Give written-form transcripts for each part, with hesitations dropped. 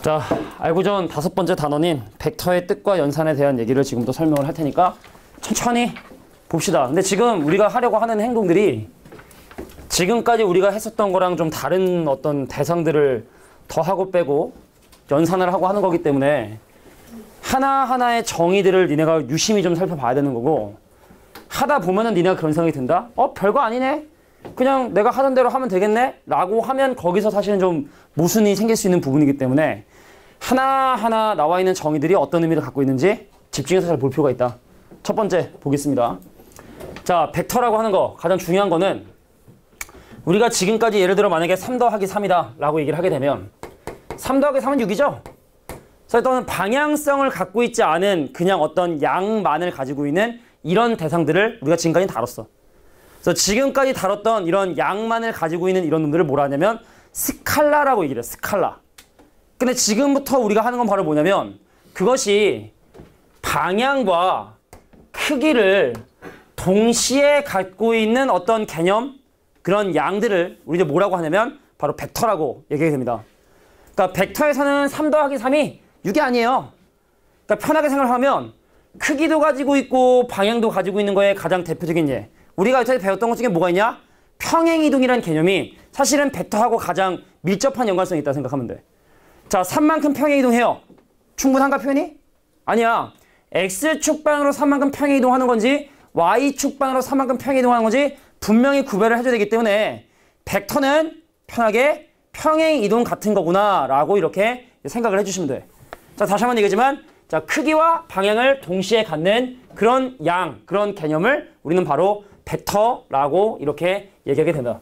자, 알고 전 5번째 단원인 벡터의 뜻과 연산에 대한 얘기를 지금부터 설명을 할 테니까 천천히 봅시다. 근데 지금 우리가 하려고 하는 행동들이 지금까지 우리가 했었던 거랑 좀 다른 어떤 대상들을 더하고 빼고 연산을 하고 하는 거기 때문에 하나하나의 정의들을 니네가 유심히 좀 살펴봐야 되는 거고, 하다 보면은 니네가 그런 생각이 든다? 별거 아니네? 그냥 내가 하던 대로 하면 되겠네? 라고 하면 거기서 사실은 좀 모순이 생길 수 있는 부분이기 때문에 하나하나 나와 있는 정의들이 어떤 의미를 갖고 있는지 집중해서 잘 볼 필요가 있다. 첫 번째 보겠습니다. 자, 벡터라고 하는 거 가장 중요한 거는 우리가 지금까지 예를 들어 만약에 3 더하기 3이다 라고 얘기를 하게 되면 3 더하기 3은 6이죠? 그래서 또는 방향성을 갖고 있지 않은 그냥 어떤 양만을 가지고 있는 이런 대상들을 우리가 지금까지 다뤘어. 그래서 지금까지 다뤘던 이런 양만을 가지고 있는 이런 놈들을 뭐라 하냐면 스칼라라고 얘기를 해. 스칼라. 근데 지금부터 우리가 하는 건 바로 뭐냐면 그것이 방향과 크기를 동시에 갖고 있는 어떤 개념, 그런 양들을 우리가 뭐라고 하냐면 바로 벡터라고 얘기하게 됩니다. 그러니까 벡터에서는 3 더하기 3이 6이 아니에요. 그러니까 편하게 생각하면 크기도 가지고 있고 방향도 가지고 있는 거에 가장 대표적인 예. 우리가 여태까지 배웠던 것 중에 뭐가 있냐? 평행이동이라는 개념이 사실은 벡터하고 가장 밀접한 연관성이 있다고 생각하면 돼. 자, 3만큼 평행이동해요. 충분한가 표현이? 아니야. X축방으로 3만큼 평행이동하는 건지 Y축방으로 3만큼 평행이동하는 건지 분명히 구별을 해줘야 되기 때문에 벡터는 편하게 평행이동 같은 거구나 라고 이렇게 생각을 해주시면 돼. 자, 다시 한번 얘기하지만 자, 크기와 방향을 동시에 갖는 그런 양, 그런 개념을 우리는 바로 벡터라고 이렇게 얘기하게 된다.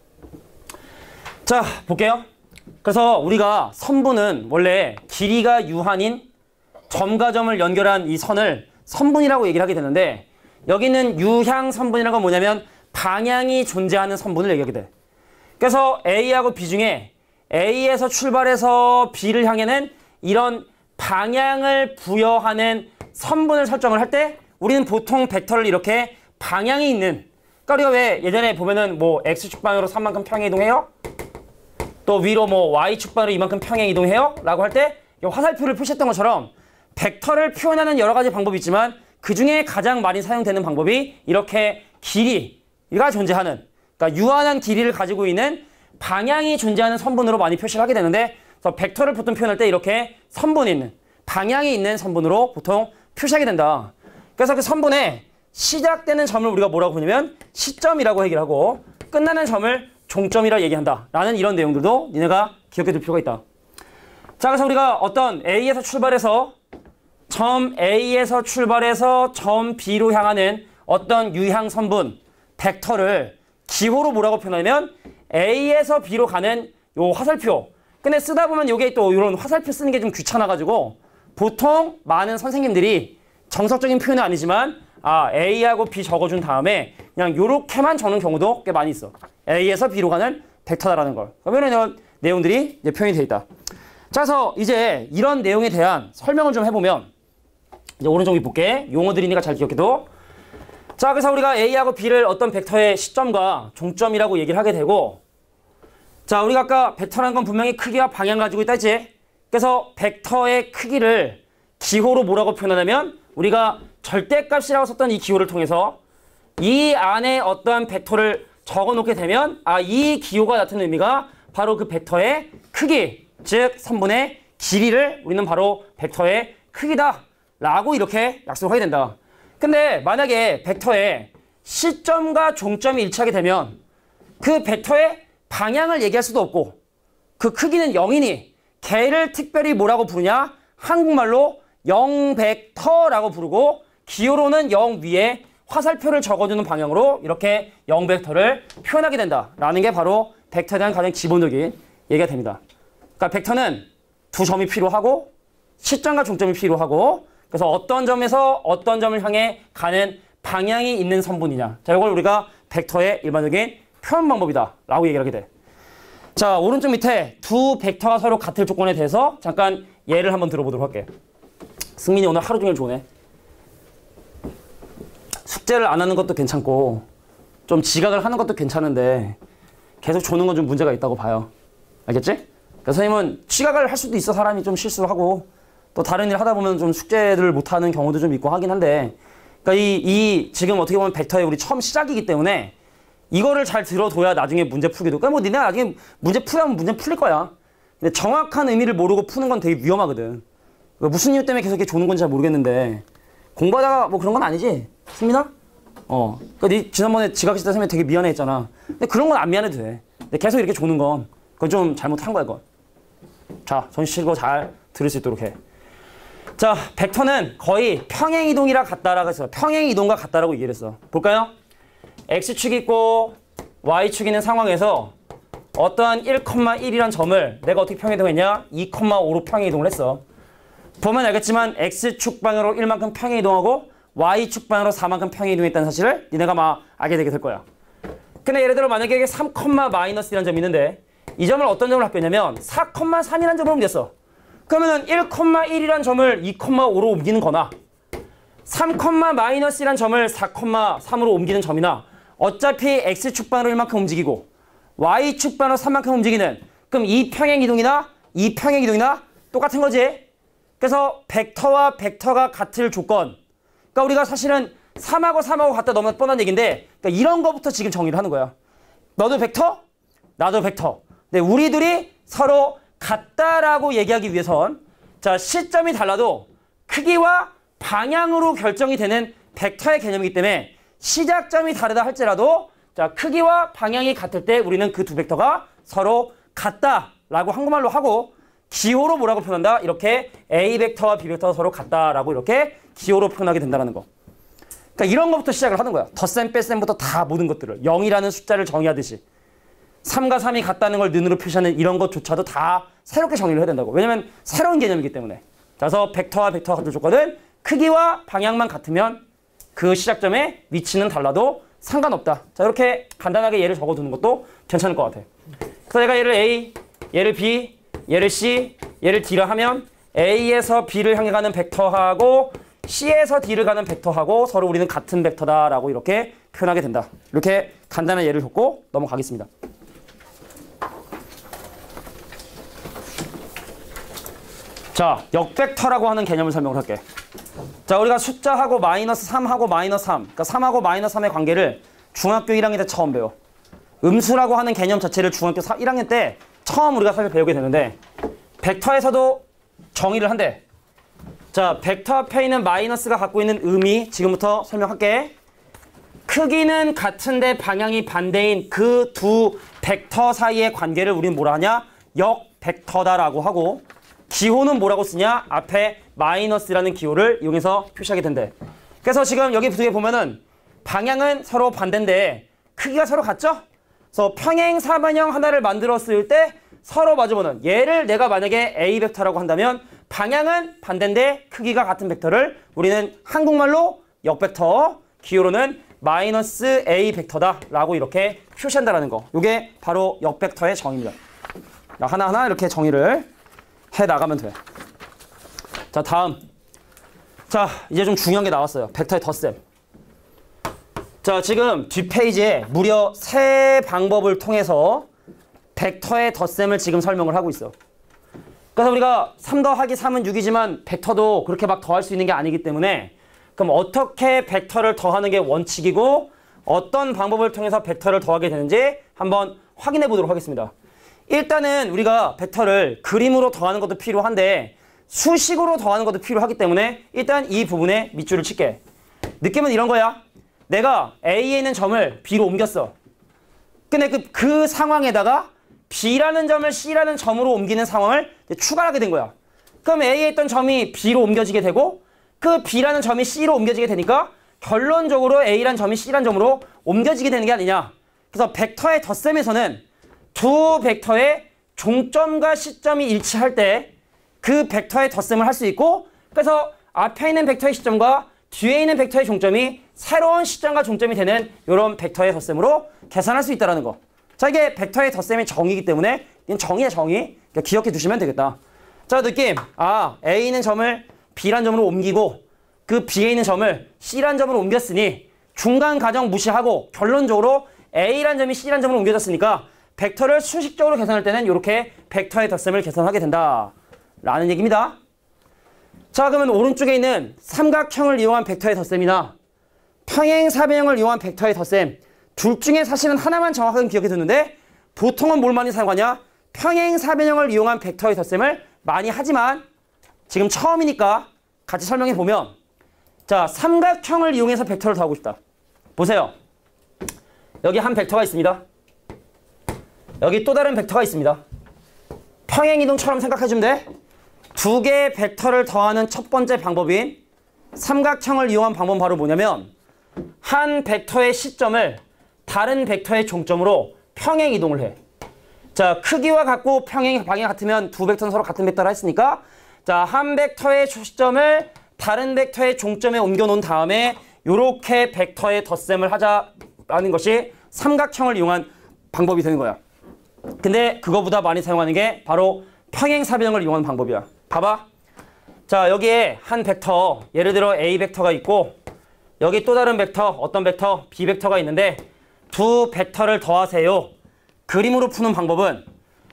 자, 볼게요. 그래서 우리가 선분은 원래 길이가 유한인 점과 점을 연결한 이 선을 선분이라고 얘기를 하게 되는데, 여기는 유향선분이라는 건 뭐냐면 방향이 존재하는 선분을 얘기하게 돼. 그래서 A하고 B 중에 A에서 출발해서 B를 향해는 이런 방향을 부여하는 선분을 설정을 할 때 우리는 보통 벡터를 이렇게 방향이 있는, 그러니까 우리가 왜 예전에 보면은 뭐 X축방으로 3만큼 평행 이동해요? 또 위로 뭐 Y축방으로 이만큼 평행 이동해요? 라고 할 때 화살표를 표시했던 것처럼 벡터를 표현하는 여러 가지 방법이 있지만 그 중에 가장 많이 사용되는 방법이 이렇게 길이가 존재하는, 그러니까 유한한 길이를 가지고 있는 방향이 존재하는 선분으로 많이 표시를 하게 되는데, 그래서 벡터를 보통 표현할 때 이렇게 선분이 있는, 방향이 있는 선분으로 보통 표시하게 된다. 그래서 그 선분에 시작되는 점을 우리가 뭐라고 부르냐면 시점이라고 얘기를 하고 끝나는 점을 종점이라 얘기한다 라는 이런 내용들도 니네가 기억해 둘 필요가 있다. 자, 그래서 우리가 어떤 A에서 출발해서 점 A에서 출발해서 점 B로 향하는 어떤 유향선분 벡터를 기호로 뭐라고 표현하냐면 A에서 B로 가는 요 화살표. 근데 쓰다 보면 요게 또 이런 화살표 쓰는 게 좀 귀찮아가지고 보통 많은 선생님들이 정석적인 표현은 아니지만 A하고 B 적어준 다음에 그냥 요렇게만 적는 경우도 꽤 많이 있어. A에서 B로 가는 벡터다라는 걸. 그러면 이런 내용들이 이제 표현이 돼 있다. 자, 그래서 이제 이런 내용에 대한 설명을 좀 해보면 이제 오른쪽 위 볼게. 용어들이니까 잘 기억해도. 자, 그래서 우리가 A하고 B를 어떤 벡터의 시점과 종점이라고 얘기를 하게 되고, 자, 우리가 아까 벡터라는 건 분명히 크기와 방향 가지고 있다 했지? 그래서 벡터의 크기를 기호로 뭐라고 표현하냐면 우리가 절대값이라고 썼던 이 기호를 통해서 이 안에 어떠한 벡터를 적어 놓게 되면 이 기호가 나타내는 의미가 바로 그 벡터의 크기, 즉 선분의 길이를 우리는 바로 벡터의 크기다 라고 이렇게 약속을 하게 된다. 근데 만약에 벡터의 시점과 종점이 일치하게 되면 그 벡터의 방향을 얘기할 수도 없고 그 크기는 0이니 걔를 특별히 뭐라고 부르냐? 한국말로 0벡터라고 부르고 기호로는 0 위에 화살표를 적어주는 방향으로 이렇게 0벡터를 표현하게 된다라는 게 바로 벡터에 대한 가장 기본적인 얘기가 됩니다. 그러니까 벡터는 두 점이 필요하고 시점과 종점이 필요하고, 그래서 어떤 점에서 어떤 점을 향해 가는 방향이 있는 선분이냐. 자, 이걸 우리가 벡터의 일반적인 표현 방법이다 라고 얘기를 하게 돼. 자, 오른쪽 밑에 두 벡터가 서로 같을 조건에 대해서 잠깐 예를 한번 들어보도록 할게. 승민이 오늘 하루 종일 조네. 숙제를 안 하는 것도 괜찮고 좀 지각을 하는 것도 괜찮은데 계속 조는 건 좀 문제가 있다고 봐요. 알겠지? 그러니까 선생님은 지각을 할 수도 있어. 사람이 좀 실수를 하고 또 다른 일 하다 보면 좀 숙제를 못하는 경우도 좀 있고 하긴 한데, 그러니까 이 지금 어떻게 보면 벡터의 우리 처음 시작이기 때문에 이거를 잘 들어둬야 나중에 문제 풀기도. 그러니까 뭐 니네 나중에 문제 풀면 문제 풀릴 거야. 근데 정확한 의미를 모르고 푸는 건 되게 위험하거든. 그러니까 무슨 이유 때문에 계속 이렇게 조는 건지 잘 모르겠는데 공부하다가 뭐 그런 건 아니지? 승민아? 그러니까 니 지난번에 지각했을 때 선생님이 되게 미안해했잖아. 근데 그런 건 안 미안해도 돼. 근데 계속 이렇게 조는 건 그건 좀 잘못한 거야, 그건. 자, 정신 차리고 잘 들을 수 있도록 해. 자, 벡터는 거의 평행이동이랑 같다라고 했어. 평행이동과 같다라고 얘기를 했어. 볼까요? X축이 있고 Y축이 있는 상황에서 어떠한 1,1이란 점을 내가 어떻게 평행이동했냐? 2,5로 평행이동을 했어. 보면 알겠지만 X축 방향으로 1만큼 평행이동하고 Y축 방향으로 4만큼 평행이동했다는 사실을 니네가 막 알게 되게 될 거야. 근데 예를 들어 만약에 3,-1이라는 점이 있는데 이 점을 어떤 점으로 바뀌었냐면 4,3이라는 점으로 옮겼어. 그러면은 1,1이라는 점을 2,5로 옮기는 거나 3,-1이라는 점을 4,3으로 옮기는 점이나 어차피 X축 방향으로 1만큼 움직이고 Y축 방향으로 3만큼 움직이는, 그럼 이 평행이동이나 이 평행이동이나 똑같은 거지. 그래서 벡터와 벡터가 같을 조건. 그러니까 우리가 사실은 3하고 같다 너무 뻔한 얘기인데, 그러니까 이런 거부터 지금 정리를 하는 거야. 너도 벡터, 나도 벡터. 근데 우리 둘이 서로 같다라고 얘기하기 위해선 자, 시점이 달라도 크기와 방향으로 결정이 되는 벡터의 개념이기 때문에 시작점이 다르다 할지라도 자, 크기와 방향이 같을 때 우리는 그 두 벡터가 서로 같다라고 한국말로 하고, 기호로 뭐라고 표현한다? 이렇게 A 벡터와 B 벡터가 서로 같다라고 이렇게 기호로 표현하게 된다는 거. 그러니까 이런 것부터 시작을 하는 거야. 덧셈, 뺄셈부터 다 모든 것들을. 0이라는 숫자를 정의하듯이 3과 3이 같다는 걸 눈으로 표시하는 이런 것조차도 다 새롭게 정리를 해야 된다고. 왜냐면 새로운 개념이기 때문에. 그래서 벡터와 벡터가 같은 조건은 크기와 방향만 같으면 그 시작점의 위치는 달라도 상관없다. 자, 이렇게 간단하게 예를 적어두는 것도 괜찮을 것 같아. 그래서 내가 얘를 A, 얘를 B, 얘를 C, 얘를 D라 하면 A에서 B를 향해 가는 벡터하고 C에서 D를 가는 벡터하고 서로 우리는 같은 벡터다라고 이렇게 표현하게 된다. 이렇게 간단한 예를 줬고 넘어가겠습니다. 자, 역벡터라고 하는 개념을 설명을 할게. 자, 우리가 숫자하고 -3하고 -3, 그러니까 3하고 -3의 관계를 중학교 1학년 때 처음 배워. 음수라고 하는 개념 자체를 중학교 1학년 때 처음 우리가 사실 배우게 되는데, 벡터에서도 정의를 한대. 자, 벡터 앞에 있는 마이너스가 갖고 있는 의미 지금부터 설명할게. 크기는 같은데 방향이 반대인 그 두 벡터 사이의 관계를 우리는 뭐라 하냐? 역벡터다라고 하고, 기호는 뭐라고 쓰냐? 앞에 마이너스라는 기호를 이용해서 표시하게 된대. 그래서 지금 여기 두 개 보면은 방향은 서로 반대인데 크기가 서로 같죠? 그래서 평행 사변형 하나를 만들었을 때 서로 마주보는, 얘를 내가 만약에 A 벡터라고 한다면 방향은 반대인데 크기가 같은 벡터를 우리는 한국말로 역벡터, 기호로는 마이너스 A 벡터다라고 이렇게 표시한다라는 거. 이게 바로 역벡터의 정의입니다. 하나하나 이렇게 정의를 해 나가면 돼. 자, 다음. 자, 이제 좀 중요한 게 나왔어요. 벡터의 덧셈. 자, 지금 뒷페이지에 무려 3방법을 통해서 벡터의 덧셈을 지금 설명을 하고 있어. 그래서 우리가 3 더하기 3은 6이지만 벡터도 그렇게 막 더할 수 있는 게 아니기 때문에, 그럼 어떻게 벡터를 더하는 게 원칙이고 어떤 방법을 통해서 벡터를 더하게 되는지 한번 확인해 보도록 하겠습니다. 일단은 우리가 벡터를 그림으로 더하는 것도 필요한데 수식으로 더하는 것도 필요하기 때문에 일단 이 부분에 밑줄을 칠게. 느낌은 이런 거야. 내가 A에 있는 점을 B로 옮겼어. 근데 그 상황에다가 B라는 점을 C라는 점으로 옮기는 상황을 추가하게 된 거야. 그럼 A에 있던 점이 B로 옮겨지게 되고 그 B라는 점이 C로 옮겨지게 되니까 결론적으로 A라는 점이 C라는 점으로 옮겨지게 되는 게 아니냐. 그래서 벡터의 덧셈에서는 두 벡터의 종점과 시점이 일치할 때 그 벡터의 덧셈을 할 수 있고, 그래서 앞에 있는 벡터의 시점과 뒤에 있는 벡터의 종점이 새로운 시점과 종점이 되는 이런 벡터의 덧셈으로 계산할 수 있다는 거. 자, 이게 벡터의 덧셈의 정의이기 때문에 이건 정의야, 정의. 그러니까 기억해 두시면 되겠다. 자, 느낌. 아, A에 있는 점을 B란 점으로 옮기고 그 B에 있는 점을 C란 점으로 옮겼으니 중간 과정 무시하고 결론적으로 A란 점이 C란 점으로 옮겨졌으니까 벡터를 수식적으로 계산할 때는 이렇게 벡터의 덧셈을 계산하게 된다 라는 얘기입니다. 자, 그러면 오른쪽에 있는 삼각형을 이용한 벡터의 덧셈이나 평행사변형을 이용한 벡터의 덧셈 둘 중에 사실은 하나만 정확하게 기억해 두는데 보통은 뭘 많이 사용하냐? 평행사변형을 이용한 벡터의 덧셈을 많이 하지만 지금 처음이니까 같이 설명해 보면 자, 삼각형을 이용해서 벡터를 더하고 싶다. 보세요. 여기 한 벡터가 있습니다. 여기 또 다른 벡터가 있습니다. 평행이동처럼 생각해주면 돼. 두 개의 벡터를 더하는 첫 번째 방법인 삼각형을 이용한 방법은 바로 뭐냐면 한 벡터의 시점을 다른 벡터의 종점으로 평행 이동을 해. 자, 크기와 같고 평행 방향이 같으면 두 벡터는 서로 같은 벡터를 했으니까 자, 한 벡터의 시점을 다른 벡터의 종점에 옮겨 놓은 다음에 이렇게 벡터의 덧셈을 하자라는 것이 삼각형을 이용한 방법이 되는 거야. 근데 그거보다 많이 사용하는 게 바로 평행사변형을 이용하는 방법이야. 봐봐. 자, 여기에 한 벡터, 예를 들어 A 벡터가 있고 여기 또 다른 벡터, 어떤 벡터? B 벡터가 있는데 두 벡터를 더하세요. 그림으로 푸는 방법은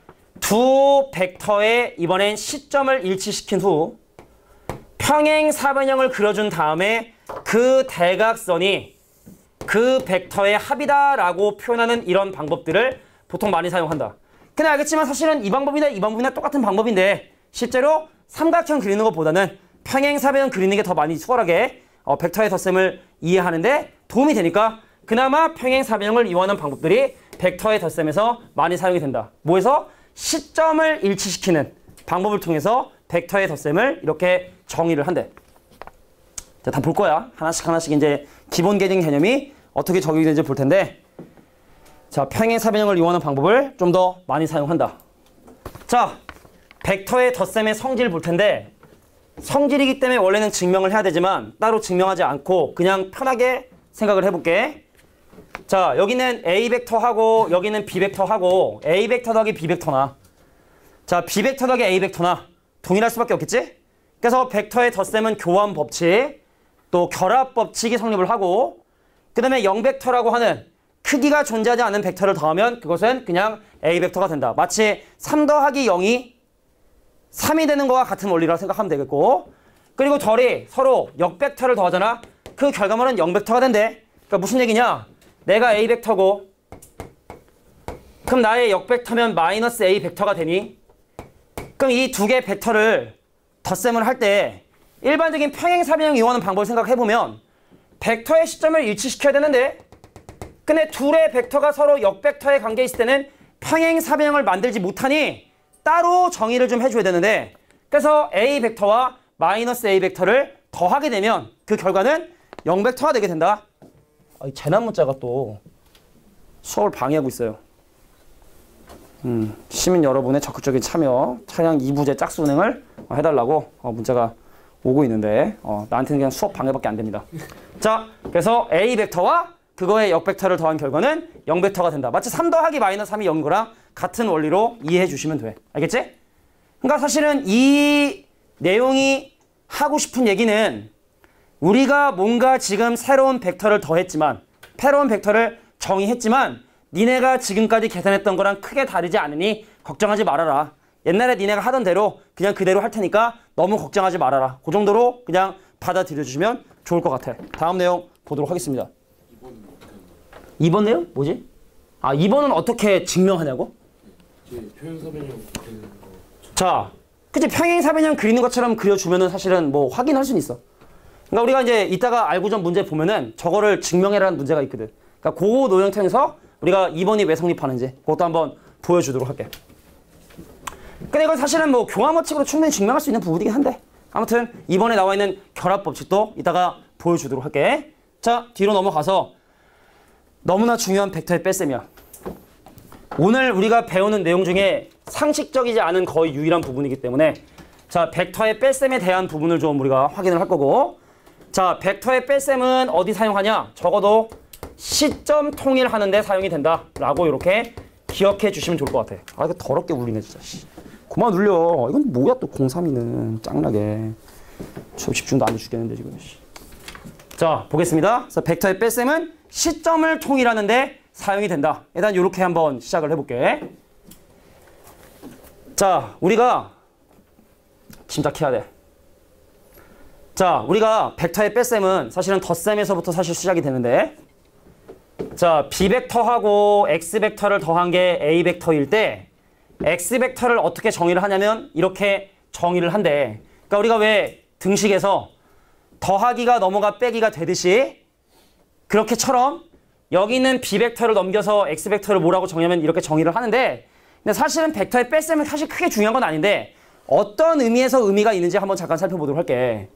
두 벡터의 이번엔 시점을 일치시킨 후 평행사변형을 그려준 다음에 그 대각선이 그 벡터의 합이다라고 표현하는 이런 방법들을 보통 많이 사용한다. 근데 알겠지만 사실은 이 방법이나 똑같은 방법인데 실제로 삼각형 그리는 것보다는 평행사변형 그리는 게 더 많이 수월하게 벡터의 덧셈을 이해하는데 도움이 되니까 그나마 평행사변형을 이용하는 방법들이 벡터의 덧셈에서 많이 사용이 된다. 뭐에서? 시점을 일치시키는 방법을 통해서 벡터의 덧셈을 이렇게 정의를 한대. 자, 다 볼 거야. 하나씩 이제 기본 개념이 어떻게 적용이 되는지 볼 텐데 자, 평행사변형을 이용하는 방법을 좀 더 많이 사용한다. 자, 벡터의 덧셈의 성질 볼 텐데 성질이기 때문에 원래는 증명을 해야 되지만 따로 증명하지 않고 그냥 편하게 생각을 해볼게. 자, 여기는 A 벡터하고 여기는 B 벡터하고 A 벡터 더하기 B 벡터나 자, B 벡터 더하기 A 벡터나 동일할 수밖에 없겠지? 그래서 벡터의 덧셈은 교환 법칙 또 결합 법칙이 성립을 하고 그 다음에 0벡터라고 하는 크기가 존재하지 않는 벡터를 더하면 그것은 그냥 A 벡터가 된다. 마치 3 더하기 0이 3이 되는 거와 같은 원리라고 생각하면 되겠고 그리고 덜이 서로 역벡터를 더하잖아. 그 결과물은 0벡터가 된대. 그러니까 무슨 얘기냐? 내가 A 벡터고 그럼 나의 역벡터면 마이너스 A 벡터가 되니 그럼 이 두 개의 벡터를 덧셈을 할 때 일반적인 평행사변형 이용하는 방법을 생각해보면 벡터의 시점을 일치시켜야 되는데 근데 둘의 벡터가 서로 역벡터에 관계에 있을 때는 평행사변형을 만들지 못하니 따로 정의를 좀 해줘야 되는데 그래서 A 벡터와 마이너스 A 벡터를 더하게 되면 그 결과는 0벡터가 되게 된다. 이 재난 문자가 또 수업을 방해하고 있어요. 시민 여러분의 적극적인 참여, 차량 2부제 짝수 운행을 해달라고 문자가 오고 있는데 나한테는 그냥 수업 방해밖에 안 됩니다. 자, 그래서 A 벡터와 그거의 역벡터를 더한 결과는 0벡터가 된다. 마치 3 더하기 마이너스 3이 0인 거랑 같은 원리로 이해해 주시면 돼. 알겠지? 그러니까 사실은 이 내용이 하고 싶은 얘기는 우리가 뭔가 지금 새로운 벡터를 더했지만 새로운 벡터를 정의했지만 니네가 지금까지 계산했던 거랑 크게 다르지 않으니 걱정하지 말아라. 옛날에 니네가 하던 대로 그냥 그대로 할 테니까 너무 걱정하지 말아라. 그 정도로 그냥 받아들여 주시면 좋을 것 같아. 다음 내용 보도록 하겠습니다. 2번 내용? 뭐지? 아, 2번은 어떻게 증명하냐고? 평행사변형 그리는 거. 자, 그치? 평행사변형 그리는 것처럼 그려주면은 사실은 뭐 확인할 수는 있어. 그러니까 우리가 이제 이따가 알고전 문제 보면은 저거를 증명해라는 문제가 있거든. 그러니까 그 노형 통해서 우리가 2번이 왜 성립하는지 그것도 한번 보여주도록 할게. 근데 이건 사실은 뭐 교환 법칙으로 충분히 증명할 수 있는 부분이긴 한데 아무튼 2번에 나와 있는 결합 법칙도 이따가 보여주도록 할게. 자, 뒤로 넘어가서 너무나 중요한 벡터의 뺄셈이야. 오늘 우리가 배우는 내용 중에 상식적이지 않은 거의 유일한 부분이기 때문에 자, 벡터의 뺄셈에 대한 부분을 좀 우리가 확인을 할 거고 자, 벡터의 뺄셈은 어디 사용하냐? 적어도 시점 통일하는 데 사용이 된다 라고 이렇게 기억해 주시면 좋을 것 같아. 아, 이거 더럽게 울리네 진짜. 그만 울려. 이건 뭐야 또 03이는 짱나게. 저 집중도 안 해 죽겠는데 지금. 자, 보겠습니다. 그래서 벡터의 뺄셈은 시점을 통일하는 데 사용이 된다. 일단 이렇게 한번 시작을 해볼게. 자, 우리가 짐작해야 돼. 자, 우리가 벡터의 뺄셈은 사실은 덧셈에서부터 사실 시작이 되는데, 자, B벡터하고 X벡터를 더한 게 A벡터일 때 X벡터를 어떻게 정의를 하냐면 이렇게 정의를 한대. 그러니까 우리가 왜 등식에서 더하기가 넘어가 빼기가 되듯이 그렇게처럼 여기는 B벡터를 넘겨서 X벡터를 뭐라고 정의하면 이렇게 정의를 하는데, 근데 사실은 벡터의 뺄셈은 사실 크게 중요한 건 아닌데 어떤 의미에서 의미가 있는지 한번 잠깐 살펴보도록 할게.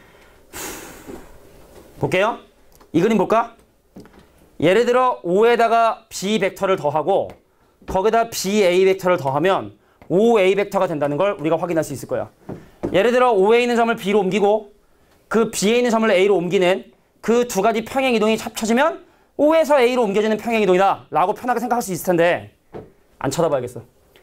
볼게요. 이 그림 볼까? 예를 들어 5에다가 B벡터를 더하고 거기다 BA 벡터를 더하면 5A 벡터가 된다는 걸 우리가 확인할 수 있을 거야. 예를 들어 5에 있는 점을 B로 옮기고 그 B에 있는 점을 A로 옮기는 그 두 가지 평행이동이 합쳐지면 5에서 A로 옮겨지는 평행이동이다 라고 편하게 생각할 수 있을 텐데 안 쳐다봐야겠어.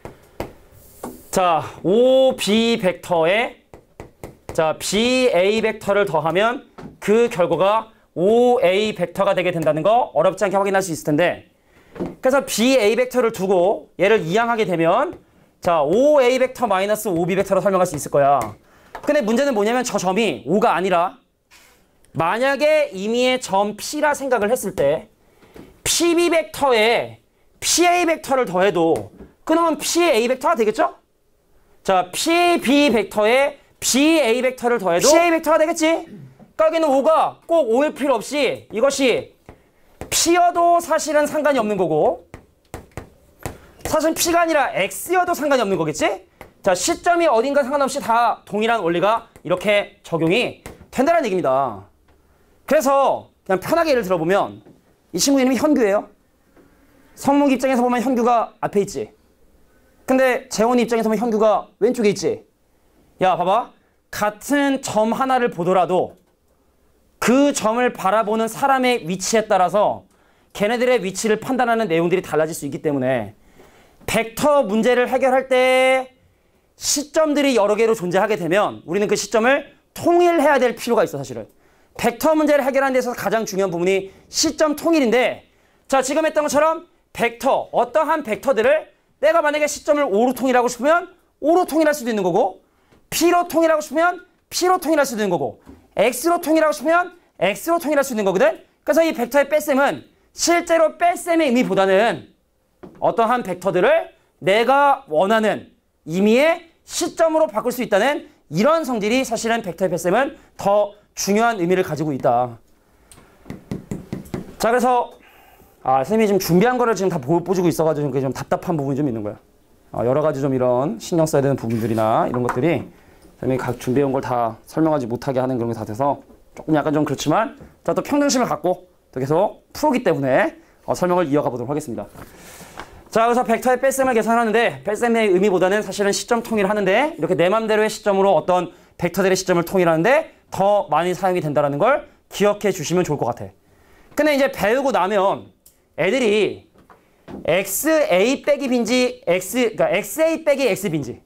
자, 5B 벡터에 자, BA 벡터를 더하면 그 결과가 5A 벡터가 되게 된다는 거 어렵지 않게 확인할 수 있을 텐데, 그래서 BA 벡터를 두고 얘를 이항하게 되면 자, 5A 벡터 마이너스 5B 벡터로 설명할 수 있을 거야. 근데 문제는 뭐냐면 저 점이 5가 아니라 만약에 임의의 점 P라 생각을 했을 때 PB 벡터에 PA 벡터를 더해도 그러면 PA 벡터가 되겠죠? 자, PB 벡터에 BA 벡터를 더해도 PA 벡터가 되겠지? 그러니까 여기는 5가 꼭 5일 필요 없이 이것이 P여도 사실은 상관이 없는 거고, 사실 P가 아니라 X여도 상관이 없는 거겠지? 자, 시점이 어딘가 상관없이 다 동일한 원리가 이렇게 적용이 된다는 얘기입니다. 그래서 그냥 편하게 예를 들어보면 이 친구 이름이 현규예요. 성문 입장에서 보면 현규가 앞에 있지. 근데 재원 입장에서 보면 현규가 왼쪽에 있지. 야, 봐봐. 같은 점 하나를 보더라도 그 점을 바라보는 사람의 위치에 따라서 걔네들의 위치를 판단하는 내용들이 달라질 수 있기 때문에 벡터 문제를 해결할 때 시점들이 여러 개로 존재하게 되면 우리는 그 시점을 통일해야 될 필요가 있어, 사실은. 벡터 문제를 해결하는 데 있어서 가장 중요한 부분이 시점 통일인데, 자, 지금 했던 것처럼 벡터, 어떠한 벡터들을 내가 만약에 시점을 5로 통일하고 싶으면 5로 통일할 수도 있는 거고, P로 통일하고 싶으면 P로 통일할 수도 있는 거고, X로 통일하고 싶으면 X로 통일할 수 있는 거거든. 그래서 이 벡터의 뺄셈은 실제로 뺄셈의 의미보다는 어떠한 벡터들을 내가 원하는 임의의 시점으로 바꿀 수 있다는 이런 성질이 사실은 벡터의 뺄셈은 더 중요한 의미를 가지고 있다. 자, 그래서 선생님이 지금 준비한 거를 지금 다 보여주고 있어가지고 좀 답답한 부분이 좀 있는 거야. 여러 가지 좀 이런 신경 써야 되는 부분들이나 이런 것들이 선생님이 각 준비해온 걸 다 설명하지 못하게 하는 그런 게 다 돼서 조금 약간 좀 그렇지만, 자, 또 평등심을 갖고 또 계속 프로기 때문에 설명을 이어가 보도록 하겠습니다. 자, 그래서 벡터의 뺄셈을 계산하는데 뺄셈의 의미보다는 사실은 시점 통일하는데 이렇게 내 맘대로의 시점으로 어떤 벡터들의 시점을 통일하는데 더 많이 사용이 된다는 걸 기억해 주시면 좋을 것 같아. 근데 이제 배우고 나면 애들이 XA 빼기 B인지 그러니까 XA 빼기 XB인지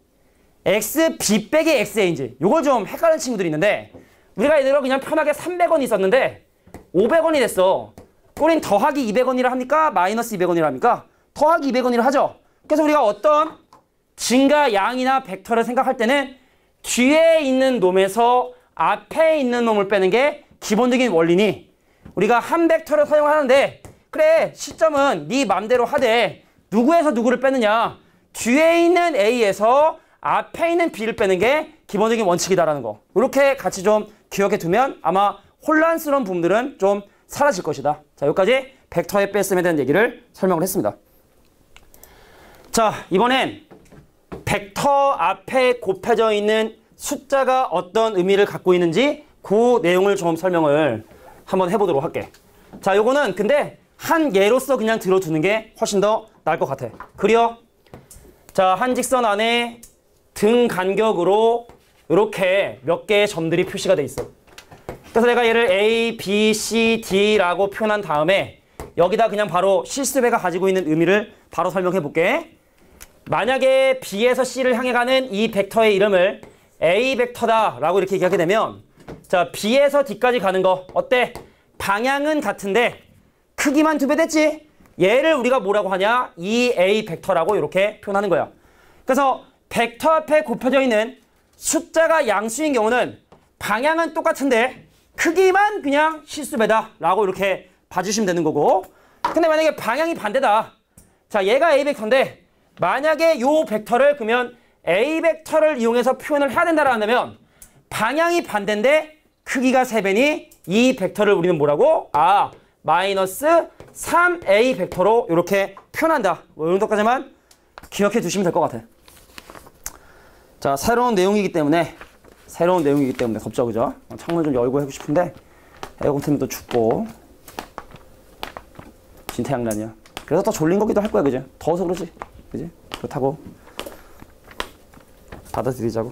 XB 빼기 XA인지 이걸 좀 헷갈리는 친구들이 있는데, 우리가 예를 들어 그냥 편하게 300원이 있었는데 500원이 됐어. 우린 더하기 200원이라 합니까? 마이너스 200원이라 합니까? 더하기 200원이라 하죠. 그래서 우리가 어떤 증가 양이나 벡터를 생각할 때는 뒤에 있는 놈에서 앞에 있는 놈을 빼는 게 기본적인 원리니 우리가 한 벡터를 사용하는데, 그래, 시점은 네 맘대로 하되 누구에서 누구를 빼느냐, 뒤에 있는 A에서 앞에 있는 B를 빼는 게 기본적인 원칙이다라는 거, 이렇게 같이 좀 기억해 두면 아마 혼란스러운 부분들은 좀 사라질 것이다. 자, 여기까지 벡터의 뺄셈에 대한 얘기를 설명을 했습니다. 자, 이번엔 벡터 앞에 곱해져 있는 숫자가 어떤 의미를 갖고 있는지 그 내용을 좀 설명을 한번 해보도록 할게. 자, 요거는 근데 한 예로서 그냥 들어두는 게 훨씬 더 나을 것 같아. 그려. 자, 한 직선 안에 등 간격으로 이렇게 몇 개의 점들이 표시가 돼 있어. 그래서 내가 얘를 A, B, C, D라고 표현한 다음에 여기다 그냥 바로 실습회가 가지고 있는 의미를 바로 설명해 볼게. 만약에 B에서 C를 향해 가는 이 벡터의 이름을 A 벡터다 라고 이렇게 얘기하게 되면, 자, B에서 D까지 가는 거 어때? 방향은 같은데 크기만 2배 됐지? 얘를 우리가 뭐라고 하냐? 2a 벡터라고 이렇게 표현하는 거야. 그래서 벡터 앞에 곱혀져 있는 숫자가 양수인 경우는 방향은 똑같은데 크기만 그냥 실수배다 라고 이렇게 봐주시면 되는 거고, 근데 만약에 방향이 반대다. 자, 얘가 a 벡터인데 만약에 요 벡터를 그러면 a 벡터를 이용해서 표현을 해야 된다라고 한다면 방향이 반대인데 크기가 3배니 이 벡터를 우리는 뭐라고? 마이너스 3a 벡터로 이렇게 표현한다. 뭐 이 정도까지만 기억해 두시면 될 것 같아. 자, 새로운 내용이기 때문에 덥죠, 그죠? 창문 좀 열고 하고 싶은데 에어컨 틀면 또 춥고 진태양난이야. 그래서 더 졸린 거기도 할 거야, 그지? 더워서 그러지, 그지? 그렇다고 받아들이자고.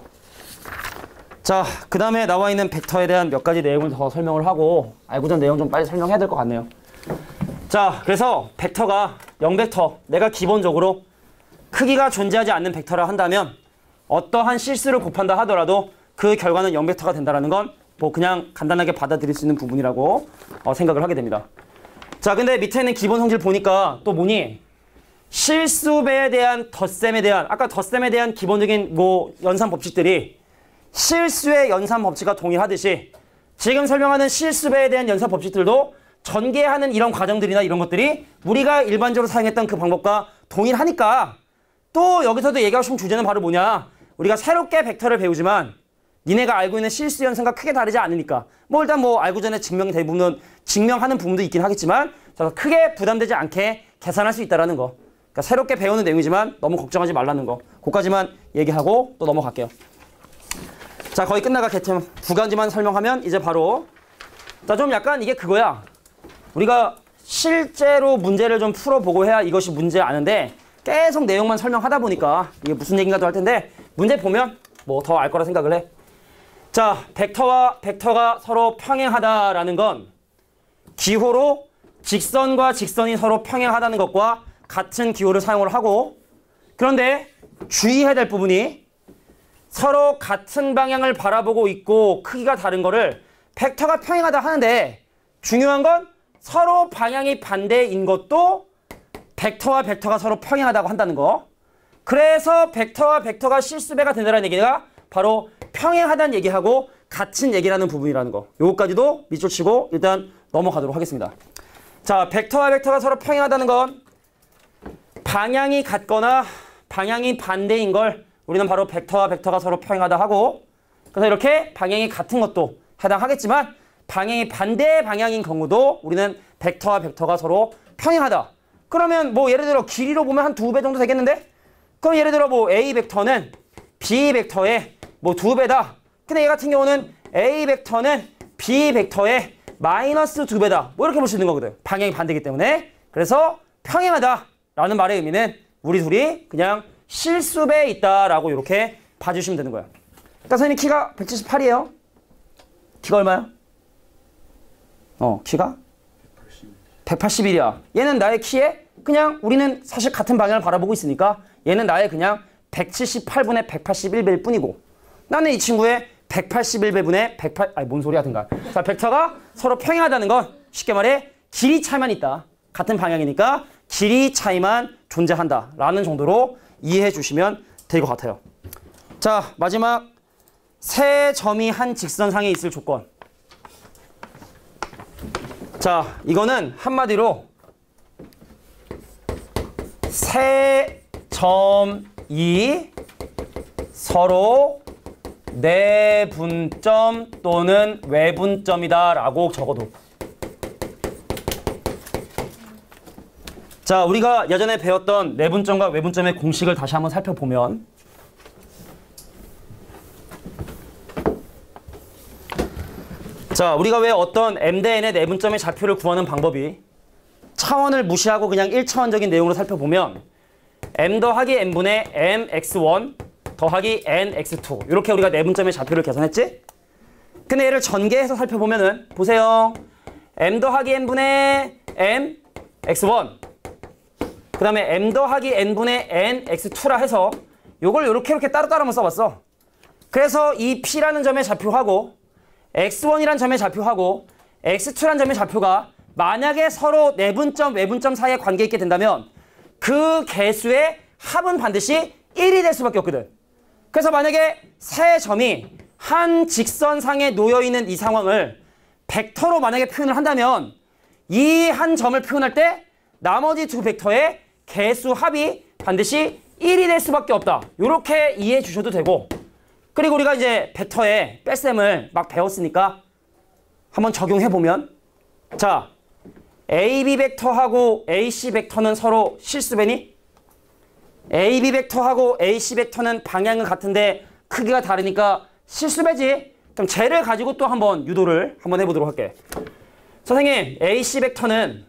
자, 그 다음에 나와 있는 벡터에 대한 몇 가지 내용을 더 설명을 하고 알고자 내용 좀 빨리 설명해야 될 것 같네요. 자, 그래서 벡터가 0벡터, 내가 기본적으로 크기가 존재하지 않는 벡터라 한다면 어떠한 실수를 곱한다 하더라도 그 결과는 0벡터가 된다는 건 뭐 그냥 간단하게 받아들일 수 있는 부분이라고 생각을 하게 됩니다. 자, 근데 밑에 있는 기본 성질 보니까 또 뭐니? 실수배에 대한 덧셈에 대한, 아까 덧셈에 대한 기본적인 뭐 연산 법칙들이 실수의 연산 법칙과 동일하듯이 지금 설명하는 실수배에 대한 연산 법칙들도 전개하는 이런 과정들이나 이런 것들이 우리가 일반적으로 사용했던 그 방법과 동일하니까 또 여기서도 얘기하고 싶은 주제는 바로 뭐냐? 우리가 새롭게 벡터를 배우지만 니네가 알고 있는 실수 연산과 크게 다르지 않으니까 뭐 일단 뭐 알고 전에 증명이 대부분은 증명하는 부분도 있긴 하겠지만 크게 부담되지 않게 계산할 수 있다는 거. 그러니까 새롭게 배우는 내용이지만 너무 걱정하지 말라는 거. 그까지만 얘기하고 또 넘어갈게요. 자, 거의 끝나가 개념 두 가지만 설명하면 이제 바로 자, 좀 약간 이게 그거야. 우리가 실제로 문제를 좀 풀어보고 해야 이것이 문제 아는데 계속 내용만 설명하다 보니까 이게 무슨 얘기인가도 할 텐데 문제 보면 뭐 더 알 거라 생각을 해. 자, 벡터와 벡터가 서로 평행하다라는 건 기호로 직선과 직선이 서로 평행하다는 것과 같은 기호를 사용을 하고, 그런데 주의해야 될 부분이 서로 같은 방향을 바라보고 있고 크기가 다른 거를 벡터가 평행하다 하는데 중요한 건 서로 방향이 반대인 것도 벡터와 벡터가 서로 평행하다고 한다는 거. 그래서 벡터와 벡터가 실수배가 된다는 얘기가 바로 평행하다는 얘기하고 같은 얘기라는 부분이라는 거. 요거까지도 밑줄 치고 일단 넘어가도록 하겠습니다. 자, 벡터와 벡터가 서로 평행하다는 건 방향이 같거나 방향이 반대인 걸 우리는 바로 벡터와 벡터가 서로 평행하다 하고, 그래서 이렇게 방향이 같은 것도 해당하겠지만 방향이 반대 방향인 경우도 우리는 벡터와 벡터가 서로 평행하다. 그러면 뭐 예를 들어 길이로 보면 한 2배 정도 되겠는데? 그럼 예를 들어 뭐 A 벡터는 B 벡터의 뭐 2배다. 근데 얘 같은 경우는 A 벡터는 B 벡터의 마이너스 2배다. 뭐 이렇게 볼 수 있는 거거든. 방향이 반대이기 때문에. 그래서 평행하다 라는 말의 의미는 우리 둘이 그냥 실수배에 있다라고 이렇게 봐주시면 되는 거야. 그러니까 선생님 키가 178이에요. 키가 얼마야? 키가? 181이야. 얘는 나의 키에 그냥 우리는 사실 같은 방향을 바라보고 있으니까 얘는 나의 그냥 178분의 181배일 뿐이고 나는 이 친구의 181배분의 108... 아니 뭔 소리 하든가. 자, 벡터가 서로 평행하다는 건 쉽게 말해 길이 차이만 있다. 같은 방향이니까 길이 차이만 존재한다 라는 정도로 이해해 주시면 될 것 같아요. 자, 마지막 세 점이 한 직선상에 있을 조건. 자, 이거는 한마디로 세 점이 서로 내분점 또는 외분점이다 라고 적어도. 자, 우리가 예전에 배웠던 내분점과 외분점의 공식을 다시 한번 살펴보면 자, 우리가 왜 어떤 m 대 n의 내분점의 좌표를 구하는 방법이 차원을 무시하고 그냥 1차원적인 내용으로 살펴보면 m 더하기 n분의 mx1 더하기 nx2 이렇게 우리가 내분점의 좌표를 계산했지? 근데 얘를 전개해서 살펴보면은 보세요. m 더하기 n분의 mx1 그 다음에 m 더하기 n분의 nx2라 해서 요걸 이렇게 따로따로 한번 써봤어. 그래서 이 p라는 점의 좌표하고 x1이란 점의 좌표하고 x2란 점의 좌표가 만약에 서로 내분점, 외분점 사이에 관계 있게 된다면 그 개수의 합은 반드시 1이 될 수밖에 없거든. 그래서 만약에 세 점이 한 직선상에 놓여있는 이 상황을 벡터로 만약에 표현을 한다면 이 한 점을 표현할 때 나머지 두 벡터의 개수 합이 반드시 1이 될 수밖에 없다. 이렇게 이해해 주셔도 되고, 그리고 우리가 이제 벡터의 뺄셈을 막 배웠으니까 한번 적용해 보면, 자, AB 벡터하고 AC 벡터는 서로 실수배니? AB 벡터하고 AC 벡터는 방향은 같은데 크기가 다르니까 실수배지? 그럼 쟤를 가지고 또 한번 유도를 한번 해보도록 할게. 선생님, AC 벡터는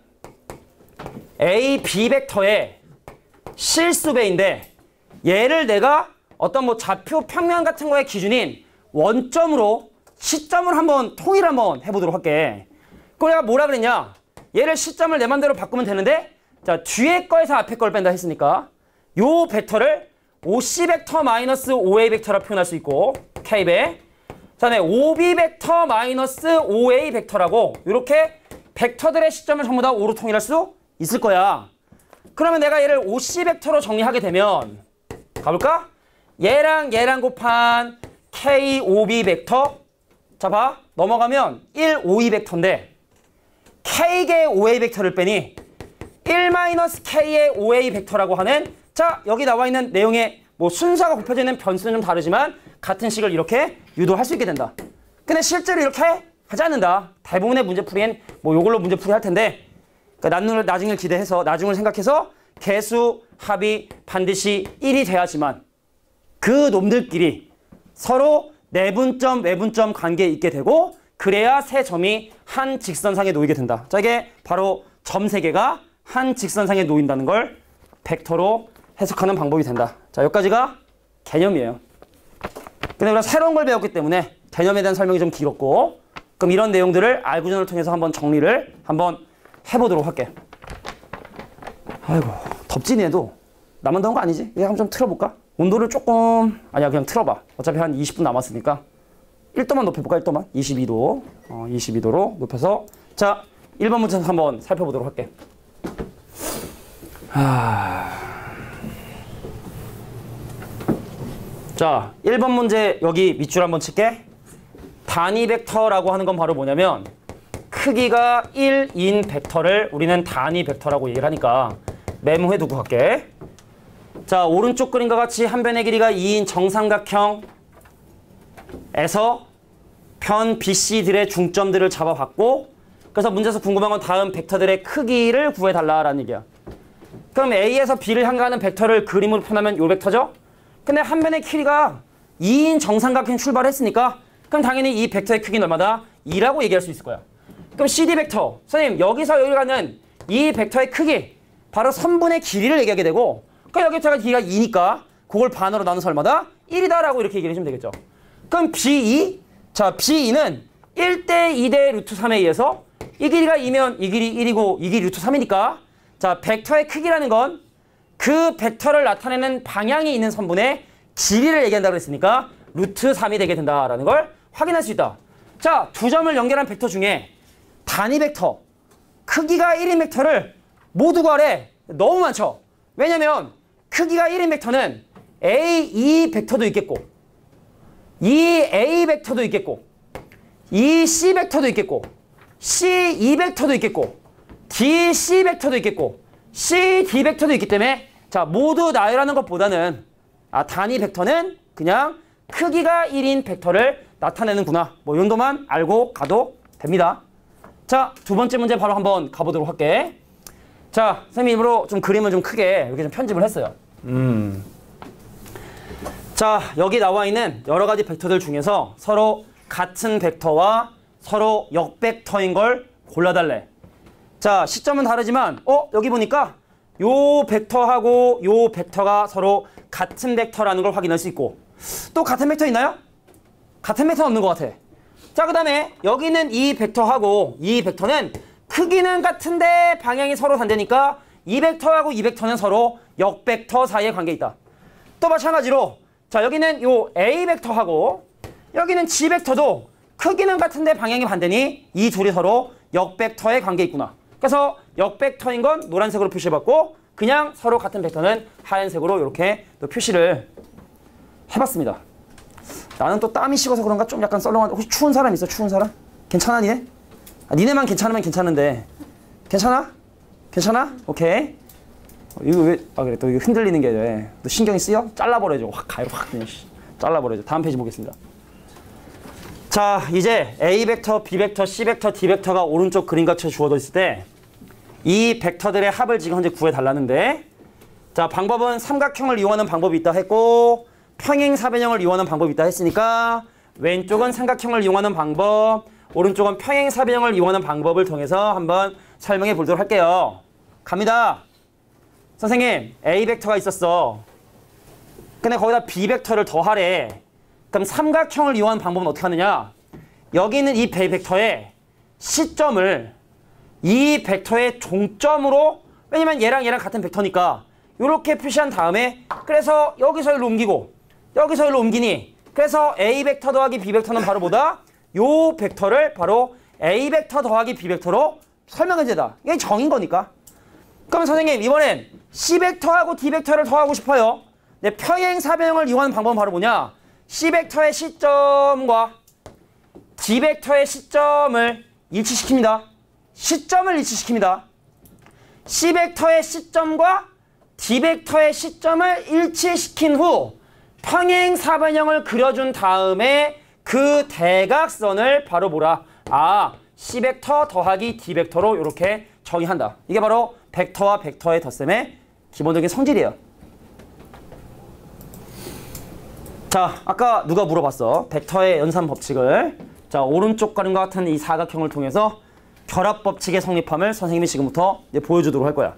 AB 벡터의 실수배인데 얘를 내가 어떤 뭐 좌표 평면 같은 거의 기준인 원점으로 시점을 한번 통일 한번 해보도록 할게. 그럼 내가 뭐라 그랬냐? 얘를 시점을 내 맘대로 바꾸면 되는데, 자, 뒤에 거에서 앞에 걸 뺀다 했으니까 요 벡터를 OC 벡터 마이너스 OA 벡터라 표현할 수 있고, K배. 그다음에 OB 벡터 마이너스 OA 벡터라고 이렇게 벡터들의 시점을 전부 다 O로 통일할 수 있을 거야. 그러면 내가 얘를 OC 벡터로 정리하게 되면, 가볼까? 얘랑 얘랑 곱한 KOB 벡터. 자, 봐. 넘어가면 1, 5, 2 벡터인데 K개의 OA 벡터를 빼니 1-K의 OA 벡터라고 하는, 자, 여기 나와 있는 내용의 뭐 순서가 곱해져 있는 변수는 좀 다르지만 같은 식을 이렇게 유도할 수 있게 된다. 근데 실제로 이렇게 하지 않는다. 대부분의 문제풀이엔 뭐 요걸로 문제풀이 할 텐데, 그러니까 나중을 기대해서, 나중을 생각해서 개수 합이 반드시 1이 돼야지만 그 놈들끼리 서로 내분점, 외분점 관계에 있게 되고, 그래야 세 점이 한 직선상에 놓이게 된다. 자, 이게 바로 점 세 개가 한 직선상에 놓인다는 걸 벡터로 해석하는 방법이 된다. 자, 여기까지가 개념이에요. 근데 우리가 새로운 걸 배웠기 때문에 개념에 대한 설명이 좀 길었고, 그럼 이런 내용들을 알고전을 통해서 한번 정리를 한번 해보도록 할게. 아이고, 덥지 얘도. 나만 더운 거 아니지? 이거 한번 좀 틀어볼까? 온도를 조금, 아니야, 그냥 틀어봐. 어차피 한 20분 남았으니까 1도만 높여볼까? 1도만? 22도. 22도로 높여서, 자, 1번 문제 한번 살펴보도록 할게. 자, 1번 문제 여기 밑줄 한번 칠게. 단위 벡터라고 하는 건 바로 뭐냐면 크기가 1인 벡터를 우리는 단위 벡터라고 얘기를 하니까 메모해 두고 갈게. 자, 오른쪽 그림과 같이 한 변의 길이가 2인 정삼각형에서 편 BC들의 중점들을 잡아봤고, 그래서 문제에서 궁금한 건 다음 벡터들의 크기를 구해달라라는 얘기야. 그럼 A에서 B를 향하는 벡터를 그림으로 표현하면 요 벡터죠? 근데 한 변의 길이가 2인 정삼각형 출발했으니까 그럼 당연히 이 벡터의 크기는 얼마다? 2라고 얘기할 수 있을 거야. 그럼 CD 벡터, 선생님 여기서 여기 가는 이 벡터의 크기, 바로 선분의 길이를 얘기하게 되고, 그러니까 여기 벡터가 길이가 2니까 그걸 반으로 나눠서 얼마다? 1이다 라고 이렇게 얘기를 해주면 되겠죠. 그럼 B2, 자, B2는 1대 2대 루트 3에 의해서 이 길이가 2면 이 길이 1이고 이 길이 루트 3이니까, 자, 벡터의 크기라는 건 그 벡터를 나타내는 방향이 있는 선분의 길이를 얘기한다고 했으니까 루트 3이 되게 된다라는 걸 확인할 수 있다. 자, 두 점을 연결한 벡터 중에 단위 벡터, 크기가 1인 벡터를 모두 구하래. 너무 많죠? 왜냐면 크기가 1인 벡터는 A2 벡터도 있겠고, 이 A 벡터도 있겠고, 이 C 벡터도 있겠고, C2 벡터도 있겠고, DC 벡터도 있겠고, CD 벡터도 있기 때문에, 자, 모두 나열하는 것보다는 단위 벡터는 그냥 크기가 1인 벡터를 나타내는구나. 뭐 이 정도만 알고 가도 됩니다. 자, 두 번째 문제 바로 한번 가보도록 할게. 자, 선생님 일부러 좀 그림을 좀 크게 이렇게 좀 편집을 했어요. 자, 여기 나와 있는 여러 가지 벡터들 중에서 서로 같은 벡터와 서로 역벡터인 걸 골라달래. 자, 시점은 다르지만 여기 보니까 요 벡터하고 요 벡터가 서로 같은 벡터라는 걸 확인할 수 있고, 또 같은 벡터 있나요? 같은 벡터는 없는 것 같아. 자, 그 다음에 여기 있는 이 벡터하고 이 벡터는 크기는 같은데 방향이 서로 다르니까 이 벡터하고 이 벡터는 서로 역벡터 사이에 관계 있다. 또 마찬가지로, 자, 여기는 요 A 벡터하고 여기는 G 벡터도 크기는 같은데 방향이 반대니 이 둘이 서로 역벡터의 관계 있구나. 그래서 역벡터인 건 노란색으로 표시해봤고 그냥 서로 같은 벡터는 하얀색으로 이렇게 또 표시를 해봤습니다. 나는 또 땀이 식어서 그런가 좀 약간 썰렁한데 혹시 추운 사람 있어? 추운 사람? 괜찮아 니네? 니네만 괜찮으면 괜찮은데 괜찮아? 괜찮아? 오케이. 이거 왜 그래 또 이거 흔들리는 게 왜? 또 신경이 쓰여? 잘라버려줘. 확 가요 확 그냥 잘라버려줘. 다음 페이지 보겠습니다. 자 이제 A 벡터, B 벡터, C 벡터, D 벡터가 오른쪽 그림같이 주어져 있을 때 이 벡터들의 합을 지금 현재 구해달라는데 자 방법은 삼각형을 이용하는 방법이 있다 했고 평행사변형을 이용하는 방법이 있다 했으니까 왼쪽은 삼각형을 이용하는 방법, 오른쪽은 평행사변형을 이용하는 방법을 통해서 한번 설명해 보도록 할게요. 갑니다. 선생님 A 벡터가 있었어. 근데 거기다 B 벡터를 더하래. 그럼 삼각형을 이용하는 방법은 어떻게 하느냐? 여기 있는 이 벡터의 시점을 이 벡터의 종점으로, 왜냐면 얘랑 같은 벡터니까 이렇게 표시한 다음에 그래서 여기서 일로 옮기고 여기서 일로 옮기니 그래서 A 벡터 더하기 B 벡터는 바로 뭐다? 요 벡터를 바로 A 벡터 더하기 B 벡터로 설명해주다. 이게 정인 거니까. 그러면 선생님 이번엔 C 벡터하고 D 벡터를 더하고 싶어요. 근데 평행사변형을 이용하는 방법은 바로 뭐냐? C 벡터의 시점과 D 벡터의 시점을 일치시킵니다. 시점을 일치시킵니다. C 벡터의 시점과 D 벡터의 시점을 일치시킨 후 평행사변형을 그려준 다음에 그 대각선을 바로 뭐라? C 벡터 더하기 D 벡터로 이렇게 정의한다. 이게 바로 벡터와 벡터의 덧셈의 기본적인 성질이에요. 자, 아까 누가 물어봤어? 벡터의 연산 법칙을. 자, 오른쪽 그림과 같은 이 사각형을 통해서 결합 법칙의 성립함을 선생님이 지금부터 이제 보여주도록 할 거야.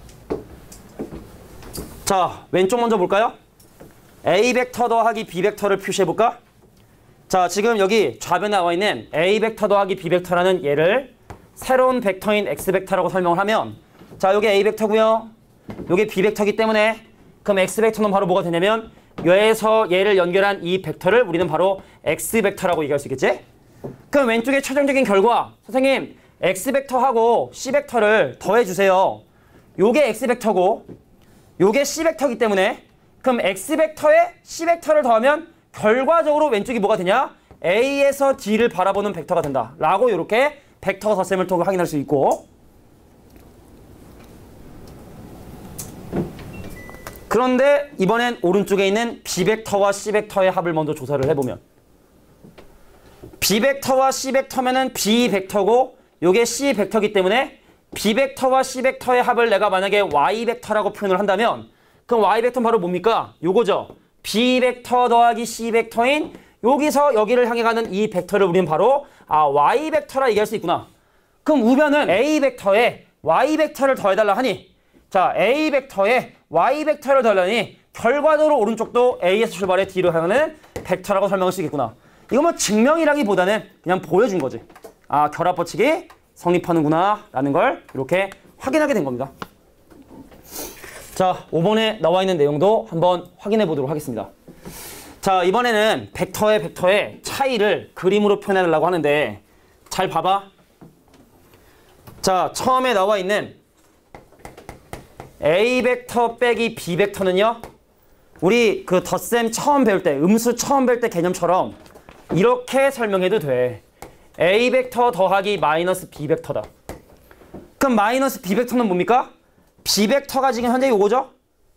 자, 왼쪽 먼저 볼까요? A 벡터 더하기 B 벡터를 표시해볼까? 자, 지금 여기 좌변에 나와 있는 A 벡터 더하기 B 벡터라는 얘를 새로운 벡터인 X 벡터라고 설명을 하면 자, 요게 A 벡터고요. 요게 B 벡터이기 때문에 그럼 X 벡터는 바로 뭐가 되냐면 여기서 얘를 연결한 이 벡터를 우리는 바로 X 벡터라고 얘기할 수 있겠지? 그럼 왼쪽의 최종적인 결과 선생님 X 벡터하고 C 벡터를 더해주세요. 요게 X 벡터고 요게 C 벡터이기 때문에 그럼 X 벡터에 C 벡터를 더하면 결과적으로 왼쪽이 뭐가 되냐? A에서 D를 바라보는 벡터가 된다. 라고 이렇게 벡터 덧셈을 통해 확인할 수 있고 그런데 이번엔 오른쪽에 있는 B 벡터와 C 벡터의 합을 먼저 조사를 해보면 B 벡터와 C 벡터면은 B 벡터고 요게 C 벡터이기 때문에 B 벡터와 C 벡터의 합을 내가 만약에 Y 벡터라고 표현을 한다면 그럼 Y 벡터는 바로 뭡니까? 요거죠. B 벡터 더하기 C 벡터인 여기서 여기를 향해 가는 이 벡터를 우리는 바로 Y 벡터라 얘기할 수 있구나. 그럼 우변은 A 벡터에 Y 벡터를 더해달라 하니 자 A 벡터에 Y 벡터를 더하려니 결과적으로 오른쪽도 A에서 출발해 D로 향하는 벡터라고 설명할 수 있겠구나. 이거 뭐 증명이라기보다는 그냥 보여준 거지. 결합 법칙이 성립하는구나 라는 걸 이렇게 확인하게 된 겁니다. 자, 5번에 나와 있는 내용도 한번 확인해 보도록 하겠습니다. 자, 이번에는 벡터의 차이를 그림으로 표현해 달라고 하는데 잘 봐봐. 자, 처음에 나와 있는 A 벡터 빼기 B 벡터는요. 우리 그 덧셈 처음 배울 때, 음수 처음 배울 때 개념처럼 이렇게 설명해도 돼. A 벡터 더하기 마이너스 B 벡터다. 그럼 마이너스 B 벡터는 뭡니까? B 벡터가 지금 현재 요거죠?